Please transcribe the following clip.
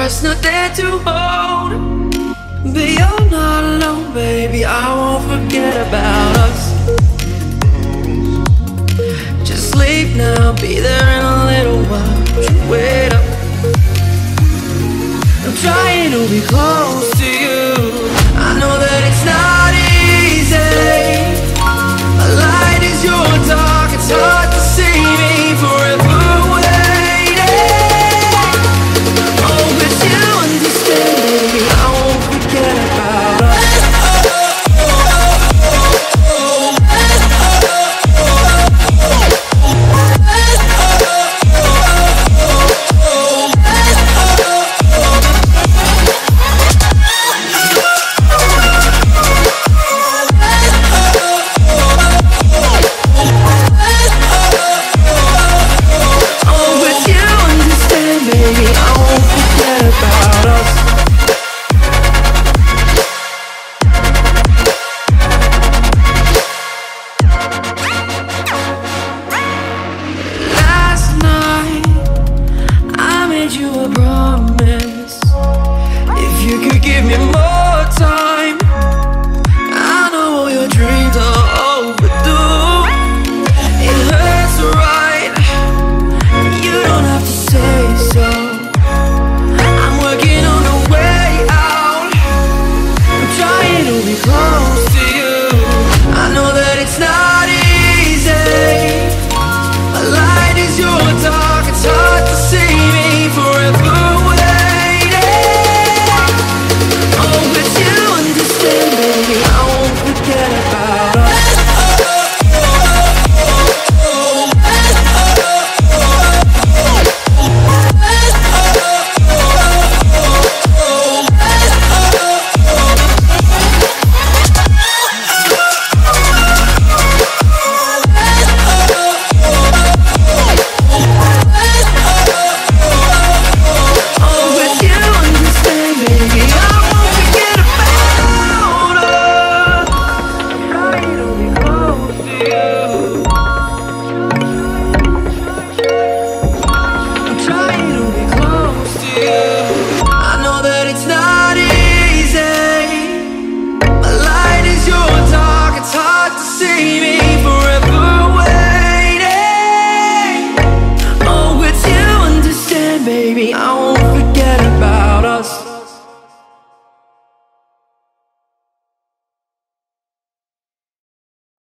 just not there to hold. But you're not alone, baby, I won't forget about us. Just leave now, be there in a little while. Just wait up. I'm trying to be close to you.